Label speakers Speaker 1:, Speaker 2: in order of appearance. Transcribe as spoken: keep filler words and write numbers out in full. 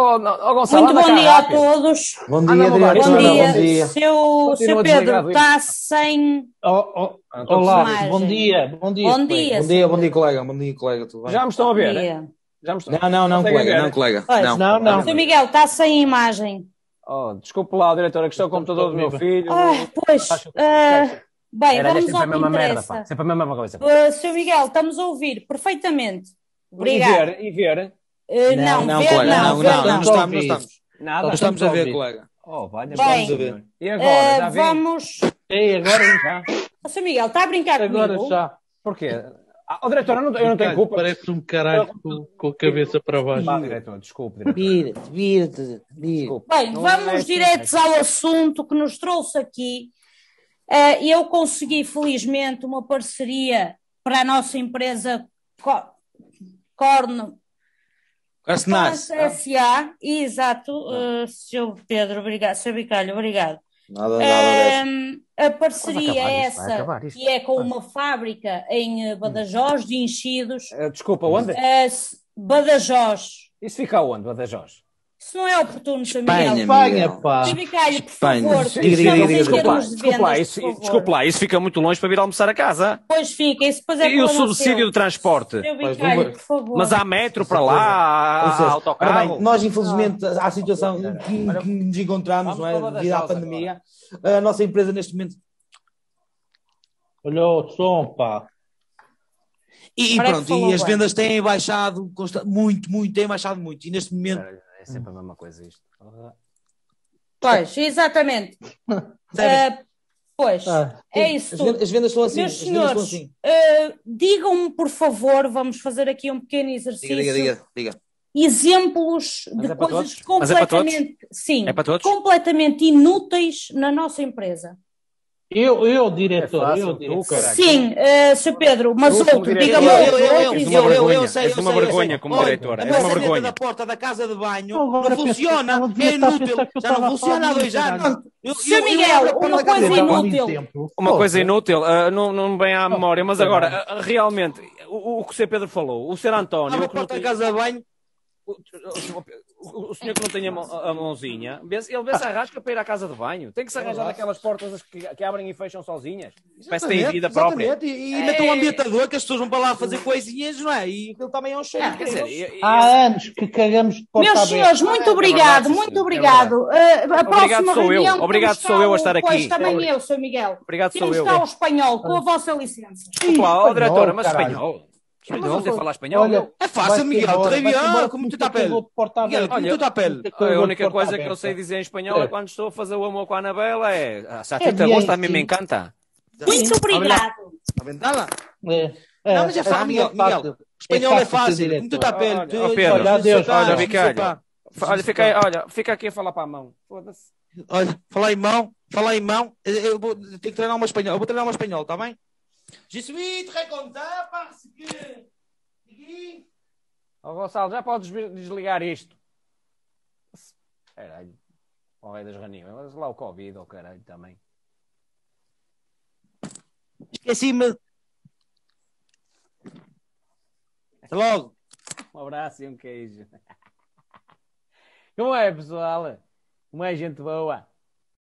Speaker 1: Oh, não, oh, Gonçalo,
Speaker 2: Muito
Speaker 1: anda
Speaker 2: bom
Speaker 1: cá
Speaker 2: dia a
Speaker 1: rápido.
Speaker 2: todos.
Speaker 3: Bom
Speaker 1: Anda
Speaker 3: dia,
Speaker 1: a mudar isto,
Speaker 2: Bom
Speaker 3: diretora.
Speaker 1: anda.
Speaker 2: dia.
Speaker 3: Bom dia.
Speaker 2: Seu,
Speaker 1: Continua
Speaker 2: seu Pedro
Speaker 1: desligado isto.
Speaker 2: está sem
Speaker 4: Oh, oh,
Speaker 1: Ah, não estou a
Speaker 4: olá,
Speaker 1: perceber.
Speaker 2: imagem.
Speaker 4: bom dia, bom dia,
Speaker 2: Bom
Speaker 4: colega.
Speaker 2: dia,
Speaker 3: Bom
Speaker 2: seu
Speaker 3: dia, bom dia,
Speaker 2: Pedro.
Speaker 3: colega. Bom dia, colega. Tudo bem?
Speaker 1: Já me estão a
Speaker 2: Bom
Speaker 1: ver, né?
Speaker 2: dia.
Speaker 1: Já me estão...
Speaker 3: Não, não, não,
Speaker 1: Conseguem
Speaker 3: colega.
Speaker 1: ver?
Speaker 3: Não, colega.
Speaker 2: Pois,
Speaker 3: Não.
Speaker 4: Não, não.
Speaker 2: seu Miguel está sem imagem.
Speaker 1: Oh, desculpe lá, diretora, que isto é o
Speaker 4: Estamos
Speaker 1: computador do meu
Speaker 4: ao vivo.
Speaker 1: filho.
Speaker 2: Ah, pois.
Speaker 1: Acho que-
Speaker 2: ah, bem,
Speaker 1: Era
Speaker 2: vamos
Speaker 1: sempre
Speaker 2: ao
Speaker 1: a
Speaker 2: que
Speaker 1: mesma merda,
Speaker 2: interessa.
Speaker 1: pá. Sempre a mesma coisa.
Speaker 2: Ah, seu Miguel, estamos a ouvir perfeitamente.
Speaker 1: E
Speaker 2: Obrigado.
Speaker 1: ver, e ver.
Speaker 2: Ah,
Speaker 4: Não,
Speaker 2: não,
Speaker 3: Não,
Speaker 2: ver
Speaker 3: colega.
Speaker 2: não,
Speaker 3: Não,
Speaker 2: ver
Speaker 3: não,
Speaker 2: não.
Speaker 3: não estamos, não estamos.
Speaker 1: Nada.
Speaker 3: Não estamos a ver,
Speaker 4: ouvir.
Speaker 3: colega.
Speaker 1: Oh, valha,
Speaker 2: Bem,
Speaker 3: Estamos a ver.
Speaker 1: E agora,
Speaker 2: Ah,
Speaker 1: já vem?
Speaker 2: vamos.
Speaker 4: Ei, agora
Speaker 1: Já?
Speaker 2: Ah, seu Miguel, está a brincar
Speaker 4: agora
Speaker 2: comigo?
Speaker 4: já.
Speaker 1: Porquê? Ah, oh, diretor, eu não, eu não tenho culpa.
Speaker 4: Parece um caralho com, com a cabeça para baixo.
Speaker 1: Vá, diretor, desculpe, diretor.
Speaker 3: Vira-te, vira-te, vira.
Speaker 1: Desculpe.
Speaker 2: Bem,
Speaker 1: Não é
Speaker 2: vamos
Speaker 1: assim,
Speaker 2: diretos
Speaker 1: é
Speaker 2: ao assunto que nos trouxe aqui. Eh, eu consegui, felizmente, uma parceria para a nossa empresa Co- Corno
Speaker 3: Carcenares.
Speaker 2: S A. Exato, eh, seu Pedro, obrigado. Seu Bicalho, obrigado.
Speaker 3: Nada, nada dessa.
Speaker 2: Ehm, a parceria
Speaker 1: Vai acabar
Speaker 2: é
Speaker 1: isto, vai
Speaker 2: essa,
Speaker 1: acabar isto.
Speaker 2: que é com uma fábrica em eh, Badajoz de enchidos.
Speaker 1: Eh, Desculpa, onde?
Speaker 2: Eh, s- Badajoz.
Speaker 1: Isso fica onde, Badajoz?
Speaker 2: Isso não é oportuno, seu
Speaker 3: Espanha,
Speaker 2: Miguel.
Speaker 4: Espanha,
Speaker 3: Miguel.
Speaker 4: pá.
Speaker 2: Seu Bicalho, por
Speaker 3: Espanha.
Speaker 2: favor,
Speaker 3: Diga, diga,
Speaker 2: pensamos
Speaker 3: diga,
Speaker 2: em
Speaker 3: diga.
Speaker 1: Desculpa lá,
Speaker 2: termos de
Speaker 1: desculpa lá,
Speaker 2: vendas,
Speaker 1: isso,
Speaker 2: por favor.
Speaker 1: desculpa lá, isso fica muito longe para vir almoçar a casa.
Speaker 2: Pois fica, isso depois é
Speaker 1: E o
Speaker 2: problema
Speaker 1: subsídio
Speaker 2: seu.
Speaker 1: do transporte?
Speaker 2: Seu
Speaker 3: Pois,
Speaker 2: Bicalho,
Speaker 3: vamos-
Speaker 2: por favor.
Speaker 1: Mas há metro para lá, há,
Speaker 3: Ou
Speaker 1: há
Speaker 3: seja, ora
Speaker 1: autocarro.
Speaker 3: bem, nós infelizmente há a situação que,
Speaker 1: Olha,
Speaker 3: que nos encontramos,
Speaker 1: vamos
Speaker 3: não é,
Speaker 1: para
Speaker 3: devido à
Speaker 1: Badajoz
Speaker 3: pandemia. A nossa empresa neste momento
Speaker 4: Olha o som, pá.
Speaker 3: e, e
Speaker 2: Parece
Speaker 3: pronto,
Speaker 2: que falou
Speaker 3: e as
Speaker 2: bem.
Speaker 3: vendas têm baixado consta- muito, muito, têm baixado muito. E neste momento,
Speaker 1: É sempre a mesma coisa isto.
Speaker 2: Pois, exatamente.
Speaker 3: sabem,
Speaker 2: Ah, pois,
Speaker 4: Ah,
Speaker 2: é isso
Speaker 3: as
Speaker 2: tudo.
Speaker 3: vendas, as vendas estão assim,
Speaker 2: Meus
Speaker 3: as vendas estão
Speaker 2: senhores,
Speaker 3: assim.
Speaker 2: ah, digam-me, por favor, vamos fazer aqui um pequeno exercício.
Speaker 3: Diga, diga, diga, diga.
Speaker 2: Exemplos
Speaker 1: Mas
Speaker 2: de
Speaker 1: é para
Speaker 2: coisas
Speaker 1: todos? Mas é para todos?
Speaker 2: completamente, sim,
Speaker 1: É para todos?
Speaker 2: completamente inúteis na nossa empresa.
Speaker 4: Eu, eu,
Speaker 1: É
Speaker 4: diretor,
Speaker 1: fácil,
Speaker 4: eu,
Speaker 1: tu,
Speaker 4: diretor.
Speaker 1: caralho.
Speaker 2: Sim, ah, Sr. Pedro, mas
Speaker 1: Tu, como
Speaker 2: outro,
Speaker 1: diretor.
Speaker 2: diga-me
Speaker 3: Eu,
Speaker 2: outro,
Speaker 3: eu, eu,
Speaker 2: outro
Speaker 3: eu,
Speaker 1: És
Speaker 2: exemplo.
Speaker 1: uma
Speaker 3: eu, eu,
Speaker 1: vergonha,
Speaker 3: eu sei,
Speaker 1: és
Speaker 3: eu
Speaker 1: uma
Speaker 3: sei, eu
Speaker 1: vergonha
Speaker 3: sei.
Speaker 1: como
Speaker 3: Olha,
Speaker 1: diretor,
Speaker 3: a
Speaker 1: és uma
Speaker 3: maçaneta
Speaker 1: vergonha.
Speaker 3: da porta da casa de banho
Speaker 4: Agora
Speaker 3: não
Speaker 4: pensa-
Speaker 3: funciona,
Speaker 4: ela devia
Speaker 3: é
Speaker 4: estar a
Speaker 3: inútil,
Speaker 4: pensar que eu
Speaker 3: já não
Speaker 4: estava a
Speaker 3: funciona há
Speaker 4: falar
Speaker 3: dois
Speaker 4: disso,
Speaker 3: anos.
Speaker 4: caralho.
Speaker 3: Eu-
Speaker 2: Seu
Speaker 3: eu- eu
Speaker 2: Miguel,
Speaker 3: abro a porta
Speaker 2: uma
Speaker 3: da casa
Speaker 2: coisa
Speaker 3: de
Speaker 4: Dá-me
Speaker 3: banho.
Speaker 4: um
Speaker 2: inútil.
Speaker 4: exemplo.
Speaker 1: Uma coisa
Speaker 4: Porra.
Speaker 1: inútil, ah, não, não me vem à memória, mas agora,
Speaker 4: caralho.
Speaker 1: ah, realmente, o, o que o Sr. Pedro falou, o Sr. António,
Speaker 3: Abre
Speaker 1: o
Speaker 3: a
Speaker 1: que não
Speaker 3: porta da
Speaker 1: tem-
Speaker 3: casa de banho.
Speaker 1: o, o- o senhor que não tem a, mão- a mãozinha, vê se- ele vê se arrasca para ir à casa de banho. Tem que se arranjar daquelas portas que, que abrem e fecham sozinhas. Parece que tem vida própria.
Speaker 3: Exatamente, e, e
Speaker 1: É.
Speaker 3: metem um ambientador que as pessoas vão para lá fazer coisinhas, não é? E aquilo também é um cheiro.
Speaker 1: Ah, quer dizer, e- e-
Speaker 4: Há anos que cagamos de porta
Speaker 2: Meus
Speaker 4: aberta.
Speaker 2: senhores, muito
Speaker 1: é
Speaker 2: obrigado,
Speaker 1: verdade, sim,
Speaker 2: muito
Speaker 1: senhor, é
Speaker 2: obrigado. Ah, a
Speaker 1: Obrigado
Speaker 2: próxima
Speaker 1: sou eu,
Speaker 2: reunião
Speaker 1: obrigado
Speaker 2: temos
Speaker 1: sou
Speaker 2: cá
Speaker 1: eu a
Speaker 2: o-
Speaker 1: estar aqui.
Speaker 2: Pois, também
Speaker 1: Obri-
Speaker 2: eu, Sr. Miguel.
Speaker 1: Obrigado sou
Speaker 2: Temos
Speaker 1: eu.
Speaker 2: cá o espanhol, com a vossa licença.
Speaker 1: Desculpa lá, ó,
Speaker 4: Espanhol,
Speaker 1: diretora, mas
Speaker 4: caralho.
Speaker 1: espanhol. Mas
Speaker 4: Espanhol.
Speaker 1: você fala espanhol?
Speaker 4: Olha,
Speaker 1: eu?
Speaker 3: É fácil,
Speaker 4: vai-se
Speaker 3: Miguel,
Speaker 4: embora,
Speaker 3: terei
Speaker 4: vai-se embora,
Speaker 3: como tu
Speaker 4: porque
Speaker 3: está a pele.
Speaker 4: cagou de porta
Speaker 3: Miguel,
Speaker 4: aberta.
Speaker 3: como tu está a pele.
Speaker 4: Porque
Speaker 1: A
Speaker 4: cagou de
Speaker 1: única
Speaker 4: porta
Speaker 1: coisa que eu
Speaker 4: aberta.
Speaker 1: sei dizer em espanhol é
Speaker 4: É.
Speaker 1: quando estou a fazer o amor com a Anabela é a
Speaker 4: É
Speaker 1: Satita
Speaker 4: bien,
Speaker 1: gosta, a mim
Speaker 4: sim.
Speaker 1: me encanta.
Speaker 2: Muito obrigado.
Speaker 3: A ventana?
Speaker 4: É, é,
Speaker 3: Não, mas é fácil, Miguel. Miguel. Espanhol é fácil, como tu está a pele.
Speaker 1: Olha,
Speaker 3: Tu-
Speaker 1: ó, Pedro,
Speaker 3: olha,
Speaker 4: adeus,
Speaker 3: olha,
Speaker 4: olha,
Speaker 1: Bicalho. Olha, fica aí, olha, fica aqui a falar para a mão. Foda-se.
Speaker 3: Olha, falar em mão, falar em mão, eu eu vou tenho que treinar uma espanhol, eu vou treinar uma espanhol, está bem? Je suis très content parce que...
Speaker 1: Ó Gonçalo, já podes desligar isto. Caralho. Ó rei das raninhas. Mas lá o Covid, ó caralho, também.
Speaker 3: Esqueci-me. Até logo.
Speaker 1: Um abraço e um queijo. Como é, pessoal? Como é, gente boa?